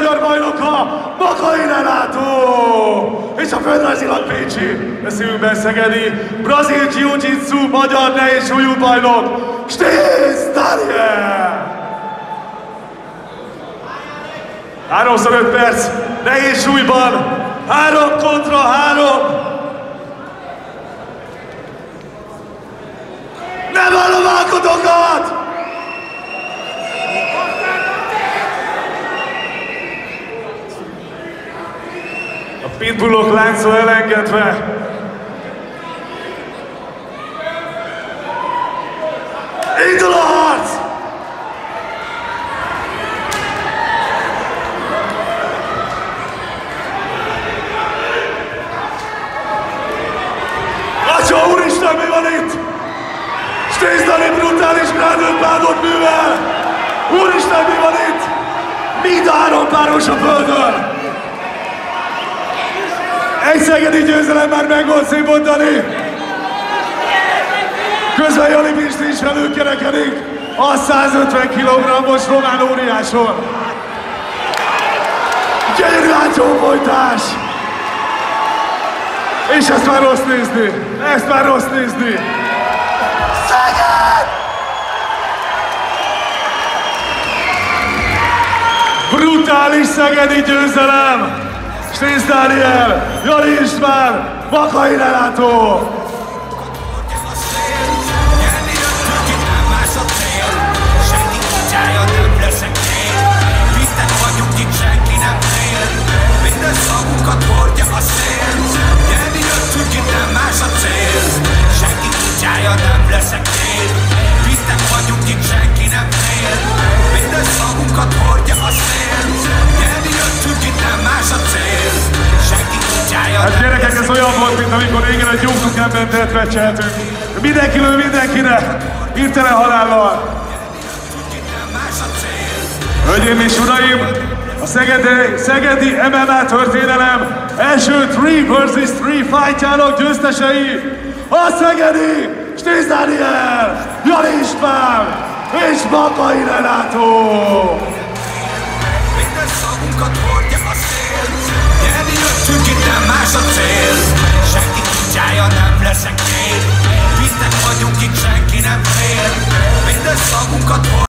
magyar bajnoka, Makai Renato! És a földrajzilag pécsi, a szívünkben szegedi, brazil jiu-jitsu, magyar nehéz súlyú bajnok, Stész Daniel! 3x5 perc, nehéz súlyban, 3 kontra 3! Nem a loválkodókat! A pitbullok láncol elengedve. Indul a harc! Atya úristen, mi van itt? Stész Dani brutális grádőt vágott művel! Úristen, mi van itt? Mind a 3 páros a földön! Egy szegedi győzelem már megvolt, Szépot Dani! Közben Jani Pisti is előkerekedik a 150 kg-os román óriáson. Gyönyörű átjófolytás! És ezt már rossz nézni! Ezt már rossz nézni! Szeged! Brutális szegedi győzelem! Stész Daniel, Jani István, Makai Renato! Hát gyerekek, ez olyan volt, mint amikor régen egy gyógyszukemmentert mecseltünk. Mindenki lő mindenkire, hirtelen halállal. Hölgyeim és uraim, a szegedi MMA történelem első 3 vs 3 fightjának győztesei a szegedi Stész Daniel, Jani István és Makai Renato! Más a cél, senki kutyája nem leszek én. Biztos vagyunk itt, senki nem fél. Minden szagunkat